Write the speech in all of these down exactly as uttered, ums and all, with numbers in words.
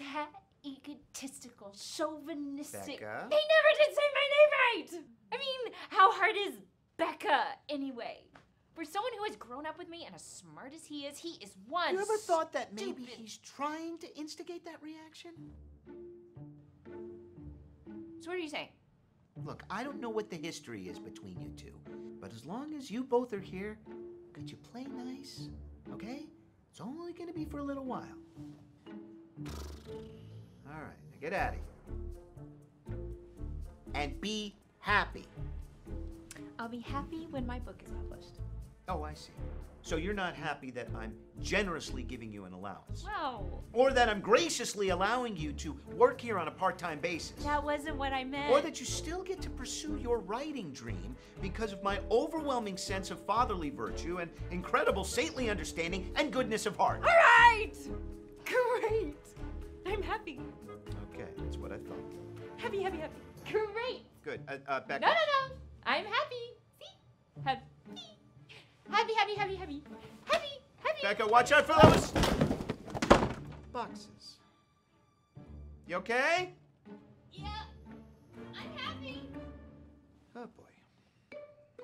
that egotistical, chauvinistic. Becca? They never did say my name right! I mean, how hard is Becca anyway? For someone who has grown up with me and as smart as he is, he is one You ever thought that maybe stupid- he's trying to instigate that reaction? So what are you saying? Look, I don't know what the history is between you two, but as long as you both are here, could you play nice, okay? It's only gonna be for a little while. All right, now get out of here. And be happy. I'll be happy when my book is published. Oh, I see. So you're not happy that I'm generously giving you an allowance? Wow. Or that I'm graciously allowing you to work here on a part-time basis? That wasn't what I meant. Or that you still get to pursue your writing dream because of my overwhelming sense of fatherly virtue and incredible saintly understanding and goodness of heart? All right! Great! I'm happy. Okay, that's what I thought. Happy, happy, happy. Great! Good. Uh, uh, Becca? No, no, no. I'm happy. See? Happy. Happy, happy, happy, happy. Happy, happy. Becca, watch out for those boxes. You okay? Yeah. I'm happy. Oh, boy.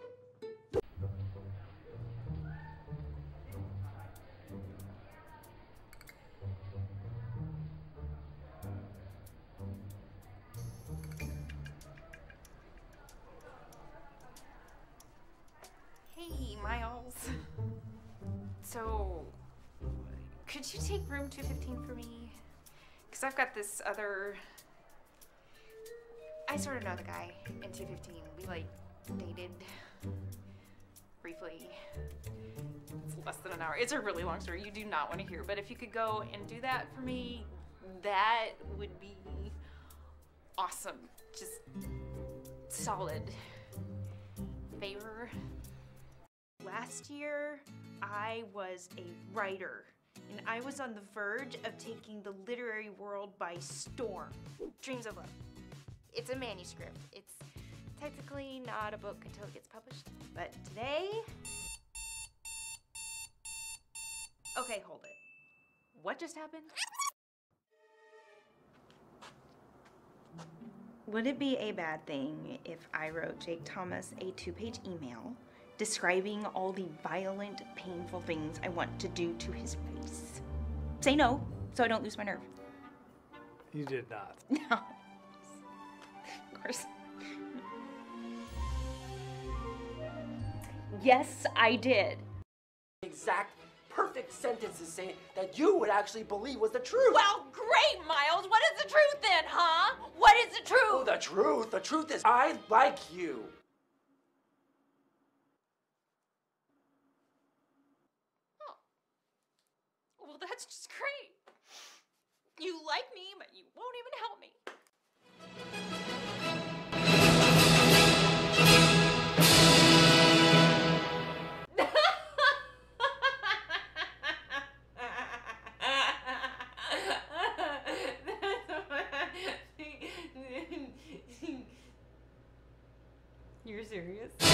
Hey, Miles. So, could you take room two fifteen for me? Because I've got this other... I sort of know the guy in two fifteen. We, like, dated briefly. It's less than an hour. It's a really long story. You do not want to hear. But if you could go and do that for me, that would be awesome. Just solid favor. Last year, I was a writer, and I was on the verge of taking the literary world by storm. Dreams of Love. It's a manuscript. It's technically not a book until it gets published, but today... Okay, hold it. What just happened? Would it be a bad thing if I wrote Jake Thomas a two-page email describing all the violent, painful things I want to do to his face? Say no, so I don't lose my nerve. You did not. No. Of course. Yes, I did. Exact, perfect sentences saying that you would actually believe was the truth. Well, great, Miles. What is the truth then, huh? What is the truth? Oh, the truth. The truth is I like you. Oh. Well, that's just great. You like me, but you won't even help me. You're serious?